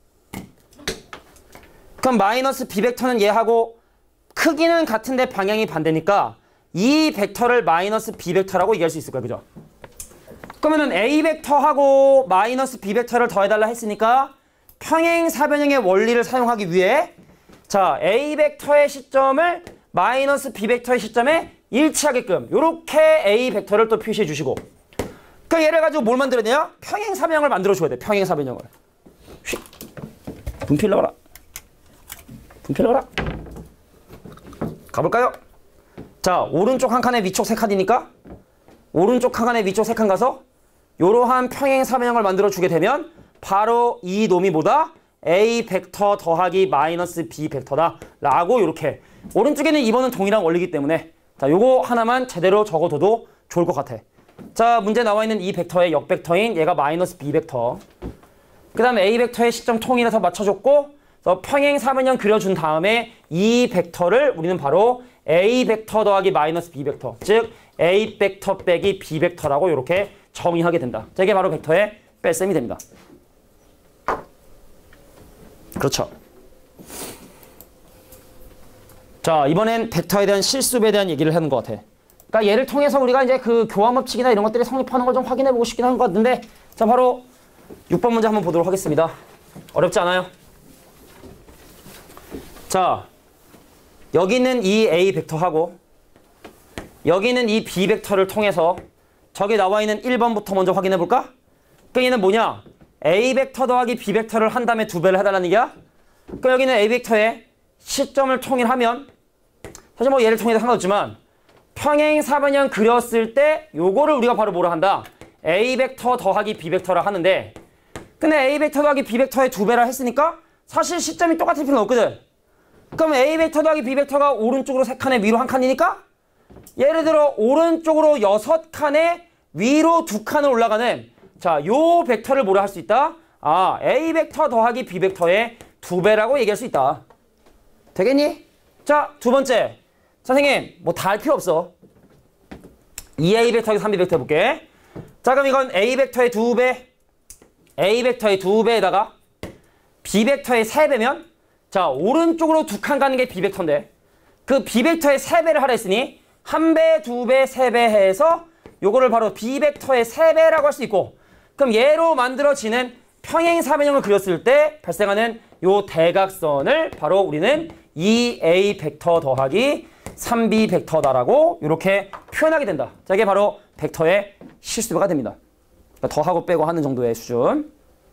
그럼 마이너스 B 벡터는 얘하고 크기는 같은데 방향이 반대니까 이 벡터를 마이너스 B 벡터라고 얘기할 수 있을 거야. 그죠? 그러면은 A 벡터하고 마이너스 B 벡터를 더해달라 했으니까 평행사변형의 원리를 사용하기 위해 자 A 벡터의 시점을 마이너스 B 벡터의 시점에 일치하게끔 이렇게 A 벡터를 또 표시해 주시고 그 얘를 가지고 뭘 만들어야 되냐? 평행사변형을 만들어 줘야 돼. 평행사변형을. 분필 넣어라. 분필 넣어라. 가볼까요? 자 오른쪽 한 칸에 위쪽 세 칸이니까 오른쪽 한 칸에 위쪽 세 칸 가서 이러한 평행사변형을 만들어 주게 되면 바로 이 놈이 뭐다? A 벡터 더하기 마이너스 B 벡터다 라고 이렇게 오른쪽에는 2번은 동일한 원리이기 때문에 자 요거 하나만 제대로 적어둬도 좋을 것 같아. 자, 문제 나와 있는 이 벡터의 역벡터인 얘가 마이너스 b 벡터. 그 다음에 a 벡터의 시점 통일해서 맞춰줬고, 그래서 평행 사변형 그려준 다음에 이 벡터를 우리는 바로 a 벡터 더하기 마이너스 b 벡터, 즉 a 벡터 빼기 b 벡터라고 이렇게 정의하게 된다. 자, 이게 바로 벡터의 뺄셈이 됩니다. 그렇죠. 자, 이번엔 벡터에 대한 실습에 대한 얘기를 하는 것 같아. 그러니까 얘를 통해서 우리가 이제 그 교환법칙이나 이런 것들이 성립하는 걸 좀 확인해보고 싶긴 한 것 같은데, 자, 바로 6번 문제 한번 보도록 하겠습니다. 어렵지 않아요? 자, 여기 있는 이 A 벡터하고 여기 있는 이 B 벡터를 통해서 저기 나와 있는 1번부터 먼저 확인해 볼까? 그러니까 얘는 뭐냐? A 벡터 더하기 B 벡터를 한 다음에 2배를 해달라는 얘기야? 그러니까 여기는 A 벡터의 시점을 통일하면 사실 뭐 얘를 통일해도 상관없지만 평행 사변형 그렸을 때 요거를 우리가 바로 뭐라 한다? A 벡터 더하기 B 벡터를 하는데, 근데 A 벡터 더하기 B 벡터의 2배라 했으니까 사실 시점이 똑같을 필요는 없거든. 그럼 A 벡터 더하기 B 벡터가 오른쪽으로 3칸에 위로 1칸이니까 예를 들어 오른쪽으로 6칸에 위로 2칸을 올라가는, 자, 요 벡터를 뭐라 할 수 있다? 아, A 벡터 더하기 B 벡터의 2배라고 얘기할 수 있다. 되겠니? 자, 두 번째. 선생님, 뭐 다 할 필요 없어. 2A 벡터하기 3B 벡터 해볼게. 자, 그럼 이건 A 벡터의 2배, A 벡터의 2배에다가 B 벡터의 3배면, 자, 오른쪽으로 2칸 가는 게 B 벡터인데 그 B 벡터의 3배를 하라 했으니 1배, 2배, 3배 해서 요거를 바로 B 벡터의 3배라고 할 수 있고, 그럼 얘로 만들어지는 평행 사변형을 그렸을 때 발생하는 요 대각선을 바로 우리는 2A 벡터 더하기 3B 벡터다라고 이렇게 표현하게 된다. 자, 이게 바로 벡터의 실수가 됩니다. 그러니까 더하고 빼고 하는 정도의 수준.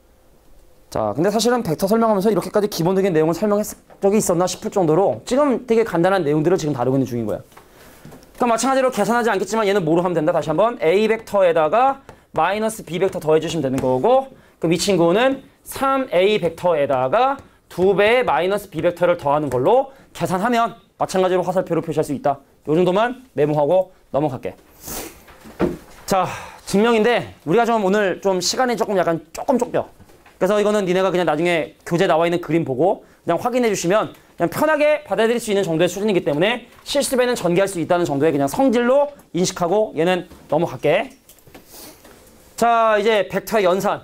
자, 근데 사실은 벡터 설명하면서 이렇게까지 기본적인 내용을 설명했을 적이 있었나 싶을 정도로 지금 되게 간단한 내용들을 지금 다루고 있는 중인 거야. 그러니까 마찬가지로 계산하지 않겠지만 얘는 뭐로 하면 된다? 다시 한번 A 벡터에다가 마이너스 B 벡터 더해주시면 되는 거고, 그럼 이 친구는 3A 벡터에다가 2배의 마이너스 B 벡터를 더하는 걸로 계산하면 마찬가지로 화살표로 표시할 수 있다. 요 정도만 메모하고 넘어갈게. 자, 증명인데 우리가 좀 오늘 좀 시간이 조금 쫓겨. 그래서 이거는 니네가 그냥 나중에 교재 나와 있는 그림 보고 그냥 확인해 주시면 그냥 편하게 받아들일 수 있는 정도의 수준이기 때문에 실습에는 전개할 수 있다는 정도의 그냥 성질로 인식하고 얘는 넘어갈게. 자, 이제 벡터의 연산.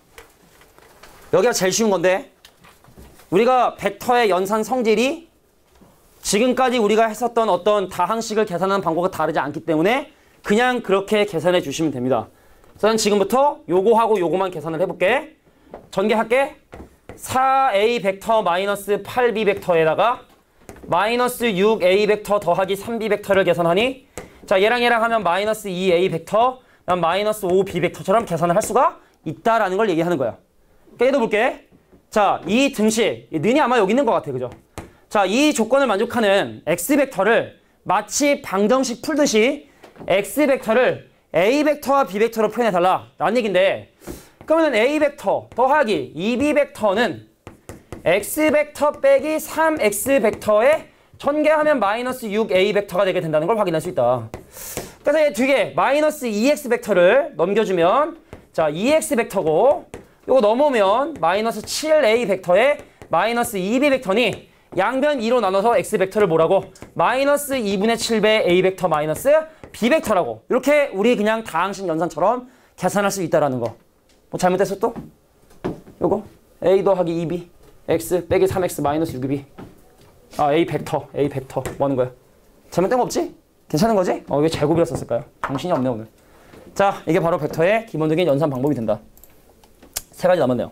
여기가 제일 쉬운 건데 우리가 벡터의 연산 성질이 지금까지 우리가 했었던 어떤 다항식을 계산하는 방법과 다르지 않기 때문에 그냥 그렇게 계산해 주시면 됩니다. 저는 지금부터 요거하고 요거만 계산을 해볼게. 전개할게. 4A 벡터 마이너스 8B 벡터에다가 마이너스 6A 벡터 더하기 3B 벡터를 계산하니, 자, 얘랑 하면 마이너스 2A 벡터 마이너스 5B 벡터처럼 계산을 할 수가 있다라는 걸 얘기하는 거야. 그러니까 얘도 볼게. 자, 이 등식, 는이 아마 여기 있는 것 같아, 그죠? 자, 이 조건을 만족하는 X 벡터를 마치 방정식 풀듯이 X 벡터를 A 벡터와 B 벡터로 표현해달라 라는 얘기인데, 그러면 A 벡터 더하기 2B 벡터는 X 벡터 빼기 3X 벡터에 전개하면 마이너스 6A 벡터가 되게 된다는 걸 확인할 수 있다. 그래서 이 뒤에 마이너스 2X 벡터를 넘겨주면, 자, 2X 벡터고 요거 넘어오면 마이너스 7A 벡터에 마이너스 2B 벡터니 양변 2로 나눠서 X 벡터를 뭐라고? 마이너스 2분의 7배 A 벡터 마이너스 B 벡터라고 이렇게 우리 그냥 다항식 연산처럼 계산할 수 있다라는 거. 뭐 잘못했어 또? 요거 A 더하기 2B X 빼기 3X 마이너스 6B A 벡터 뭐 하는 거야? 잘못된 거 없지? 괜찮은 거지? 왜 제곱이라 썼을까요? 정신이 없네 오늘. 자, 이게 바로 벡터의 기본적인 연산 방법이 된다. 세 가지 남았네요.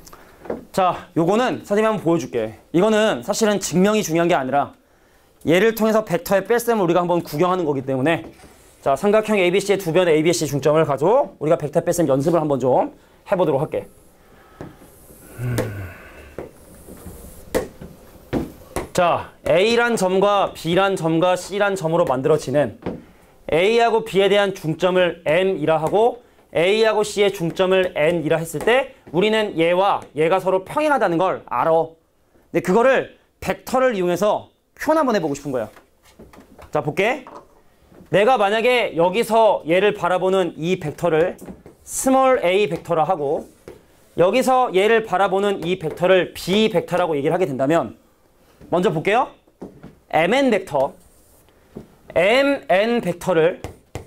자, 요거는 선생님이 한번 보여줄게. 이거는 사실은 증명이 중요한 게 아니라 얘를 통해서 벡터의 뺄셈을 우리가 한번 구경하는 거기 때문에, 자, 삼각형 ABC의 두 변의 ABC 중점을 가지고 우리가 벡터 뺄셈 연습을 한번 좀 해보도록 할게. 자, A란 점과 B란 점과 C란 점으로 만들어지는 A하고 B에 대한 중점을 M이라 하고 A하고 C의 중점을 N이라 했을 때 우리는 얘와 얘가 서로 평행하다는 걸 알아. 근데 그거를 벡터를 이용해서 표현 한번 해보고 싶은 거야. 자, 볼게. 내가 만약에 여기서 얘를 바라보는 이 벡터를 스몰 a 벡터라 하고 여기서 얘를 바라보는 이 벡터를 b 벡터라고 얘기를 하게 된다면 먼저 볼게요. mn 벡터 mn 벡터를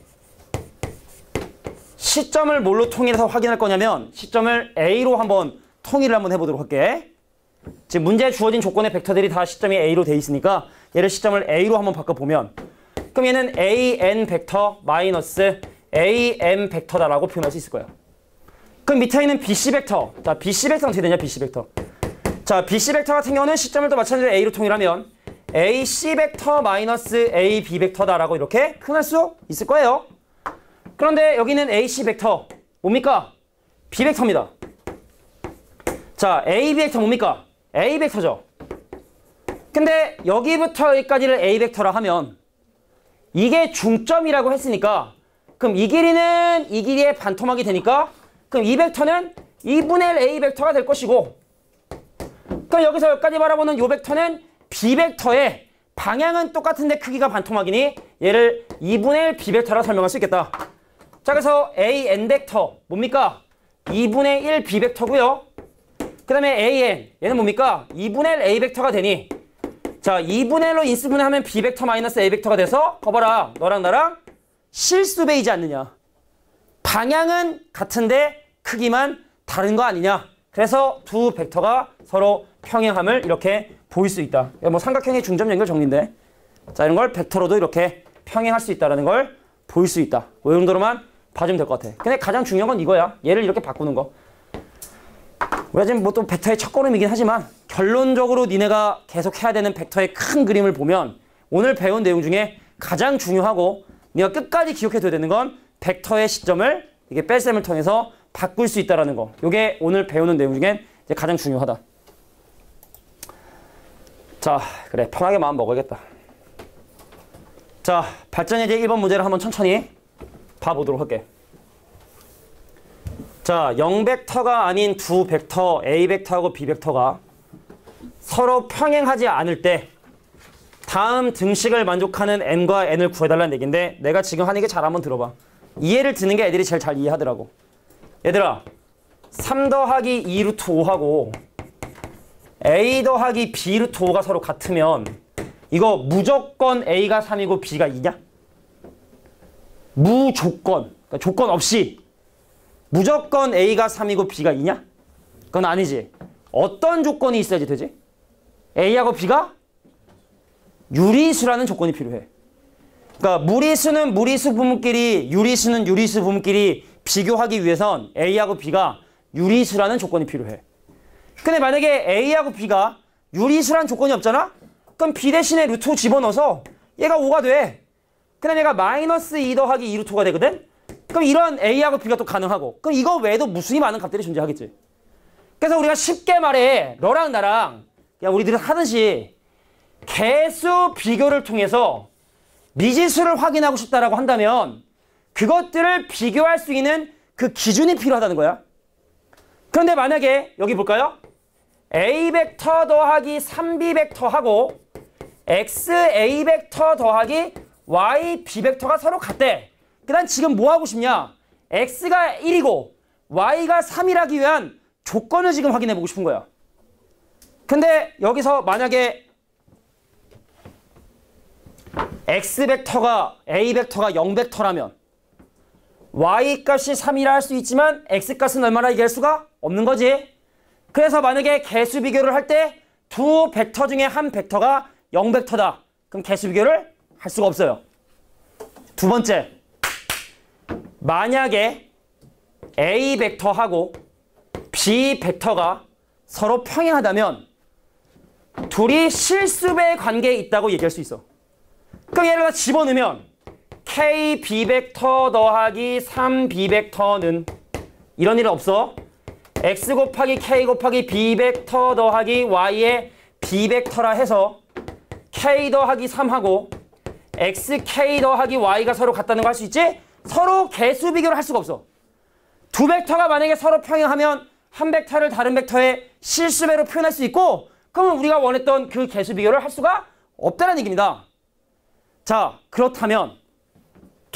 시점을 뭘로 통일해서 확인할 거냐면 시점을 a로 한번 통일을 한번 해보도록 할게. 지금 문제에 주어진 조건의 벡터들이 다 시점이 a로 돼 있으니까 얘를 시점을 a로 한번 바꿔보면 그럼 얘는 an 벡터 마이너스 am 벡터다라고 표현할 수 있을 거예요. 그럼 밑에 있는 bc 벡터. 자, bc 벡터는 어떻게 되냐, bc 벡터. 자, bc 벡터 같은 경우는 시점을 또 마찬가지로 a로 통일하면 ac 벡터 마이너스 ab 벡터다라고 이렇게 표현할 수 있을 거예요. 그런데 여기는 ac 벡터 뭡니까? b 벡터입니다. 자, ab 벡터 뭡니까? a 벡터죠. 근데 여기부터 여기까지를 a 벡터라 하면 이게 중점이라고 했으니까 그럼 이 길이는 이 길이의 반토막이 되니까 그럼 이 벡터는 2분의 1 a 벡터가 될 것이고 그럼 여기서 여기까지 바라보는 이 벡터는 b 벡터의 방향은 똑같은데 크기가 반토막이니 얘를 2분의 1 b 벡터라 설명할 수 있겠다. 자, 그래서 an 벡터 뭡니까? 2분의 1 b 벡터고요. 그 다음에 an 얘는 뭡니까? 2분의 1 a 벡터가 되니 자, 2분의 1로 인수분해하면 b 벡터 마이너스 a 벡터가 돼서 봐봐라, 너랑 나랑 실수배이지 않느냐. 방향은 같은데 크기만 다른 거 아니냐. 그래서 두 벡터가 서로 평행함을 이렇게 보일 수 있다. 뭐 삼각형의 중점 연결 정리인데 자, 이런 걸 벡터로도 이렇게 평행할 수 있다는 걸 보일 수 있다. 뭐 이 정도로만 봐주면 될 것 같아. 근데 가장 중요한 건 이거야. 얘를 이렇게 바꾸는 거. 우리가 지금 뭐 또 벡터의 첫걸음이긴 하지만 결론적으로 니네가 계속 해야 되는 벡터의 큰 그림을 보면 오늘 배운 내용 중에 가장 중요하고 네가 끝까지 기억해둬야 되는 건 벡터의 시점을 이게 뺄셈을 통해서 바꿀 수 있다는 거. 이게 오늘 배우는 내용 중에 이제 가장 중요하다. 자, 그래, 편하게 마음 먹어야겠다. 자, 발전예제 1번 문제를 한번 천천히 봐보도록 할게. 자, 0벡터가 아닌 두 벡터 a 벡터하고 b 벡터가 서로 평행하지 않을 때 다음 등식을 만족하는 n과 n을 구해달라는 얘기인데 내가 지금 하는 게 잘 한번 들어봐. 이해를 듣는 게 애들이 제일 잘 이해하더라고. 얘들아, 3 더하기 2 루트 5하고 a 더하기 b 루트 5가 서로 같으면 이거 무조건 a가 3이고 b가 2냐? 무조건, 그러니까 조건 없이 무조건 a가 3이고 b가 2냐? 그건 아니지. 어떤 조건이 있어야지 되지? a하고 b가 유리수라는 조건이 필요해. 그러니까 무리수는 무리수 부분끼리, 유리수는 유리수 부분끼리 비교하기 위해선 a하고 b가 유리수라는 조건이 필요해. 근데 만약에 a하고 b가 유리수라는 조건이 없잖아? 그럼 b 대신에 루트 5 집어넣어서 얘가 5가 돼. 그다음 얘가 마이너스 2 더하기 2 루트 5가 되거든? 그럼 이런 a하고 b가 또 가능하고 그럼 이거 외에도 무수히 많은 값들이 존재하겠지. 그래서 우리가 쉽게 말해 너랑 나랑 그냥 우리들은 하듯이 개수 비교를 통해서 미지수를 확인하고 싶다라고 한다면 그것들을 비교할 수 있는 그 기준이 필요하다는 거야. 그런데 만약에 여기 볼까요? a 벡터 더하기 3b 벡터하고 x a 벡터 더하기 y b 벡터가 서로 같대. 그 다음 지금 뭐 하고 싶냐? x가 1이고 y가 3이라기 위한 조건을 지금 확인해 보고 싶은 거야. 근데 여기서 만약에 x 벡터가 a 벡터가 0 벡터라면 y 값이 3이라 할 수 있지만 x 값은 얼마나 얘기할 수가 없는 거지. 그래서 만약에 개수 비교를 할 때 두 벡터 중에 한 벡터가 0 벡터다. 그럼 개수 비교를 할 수가 없어요. 두 번째, 만약에 a 벡터하고 b 벡터가 서로 평행하다면 둘이 실수배 관계에 있다고 얘기할 수 있어. 그럼 얘를 다 집어넣으면 kb 벡터 더하기 3b 벡터는 이런 일은 없어. x 곱하기 k 곱하기 b 벡터 더하기 y의 b 벡터라 해서 k 더하기 3하고 xk 더하기 y가 서로 같다는 거 할 수 있지? 서로 개수 비교를 할 수가 없어. 두 벡터가 만약에 서로 평행하면 한 벡터를 다른 벡터의 실수배로 표현할 수 있고 그러면 우리가 원했던 그 개수 비교를 할 수가 없다는 얘기입니다. 자, 그렇다면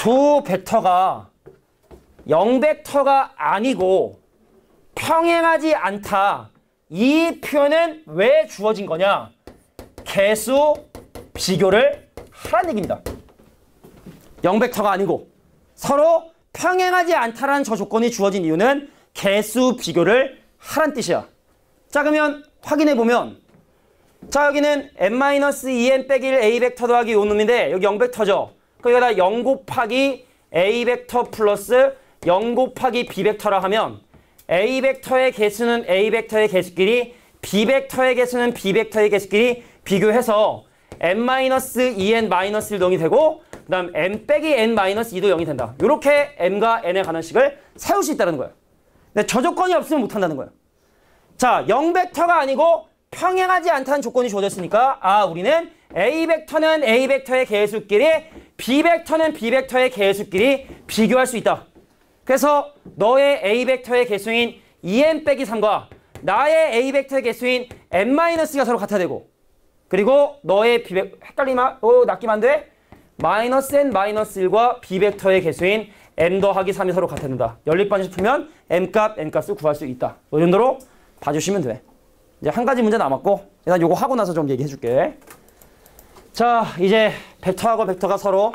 두 벡터가 0벡터가 아니고 평행하지 않다. 이 표현은 왜 주어진 거냐? 개수 비교를 하라는 얘기입니다. 0벡터가 아니고 서로 평행하지 않다라는 저 조건이 주어진 이유는 개수 비교를 하란 뜻이야. 자, 그러면 확인해 보면, 자, 여기는 n-2n 빼기 1 a 벡터 더하기 요 놈인데 여기 0벡터죠. 그러니까 0 곱하기 a 벡터 플러스 0 곱하기 b 벡터라 하면 a 벡터의 개수는 a 벡터의 개수끼리, b 벡터의 개수는 b 벡터의 개수끼리 비교해서 n-2n-1도 0이 되고, 그 다음 n 빼기 n-2도 0이 된다. 이렇게 m과 n에 관한 식을 세울 수 있다는 거예요. 근데 저 조건이 없으면 못한다는 거예요. 자, 0벡터가 아니고 평행하지 않다는 조건이 주어졌으니까 우리는 a 벡터는 a 벡터의 개수끼리, b 벡터는 b 벡터의 개수끼리 비교할 수 있다. 그래서 너의 a 벡터의 개수인 2n 빼기 3과 나의 a 벡터의 개수인 n-가 서로 같아야 되고, 그리고 너의 b 벡터 낚이면 안 돼? -n-1과 b 벡터의 개수인 m 더하기 3이 서로 같아야 된다. 연립반식 풀면 m값, n값을 구할 수 있다. 이 정도로 봐주시면 돼. 이제 한 가지 문제 남았고, 일단 요거 하고 나서 좀 얘기해 줄게. 자, 이제 벡터하고 벡터가 서로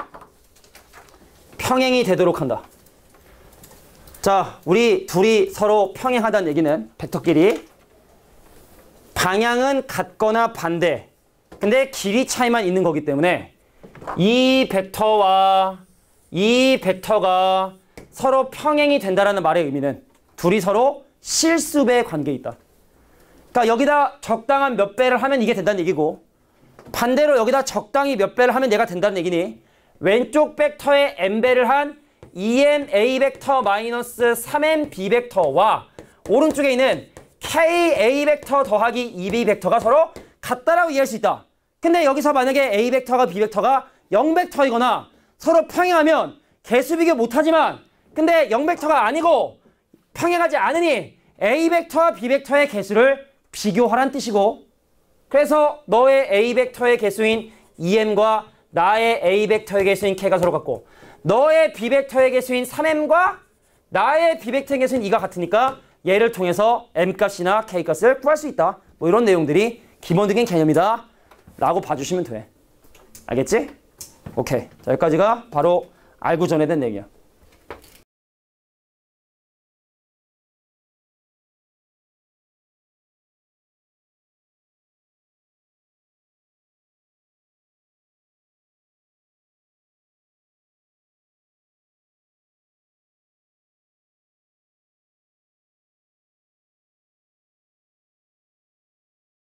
평행이 되도록 한다. 자, 우리 둘이 서로 평행하다는 얘기는 벡터끼리 방향은 같거나 반대, 근데 길이 차이만 있는 거기 때문에 이 벡터와 이 벡터가 서로 평행이 된다라는 말의 의미는 둘이 서로 실수배의 관계에 있다. 그러니까 여기다 적당한 몇 배를 하면 이게 된다는 얘기고, 반대로 여기다 적당히 몇 배를 하면 얘가 된다는 얘기니, 왼쪽 벡터에 n배를 한 2n a 벡터 마이너스 3n b 벡터와 오른쪽에 있는 k a 벡터 더하기 2b 벡터가 서로 같다라고 이해할 수 있다. 근데 여기서 만약에 a 벡터가 b 벡터가 0벡터이거나 서로 평행하면 개수 비교 못하지만, 근데 0벡터가 아니고 평행하지 않으니 a 벡터와 b 벡터의 개수를 비교하란 뜻이고, 그래서 너의 a 벡터의 개수인 2m과 나의 a 벡터의 개수인 k가 서로 같고, 너의 b 벡터의 개수인 3m과 나의 b 벡터의 개수인 2가 같으니까 얘를 통해서 m값이나 k값을 구할 수 있다. 뭐 이런 내용들이 기본적인 개념이다 라고 봐주시면 돼. 알겠지? 오케이. 자, 여기까지가 바로 알고 전에 된 얘기야.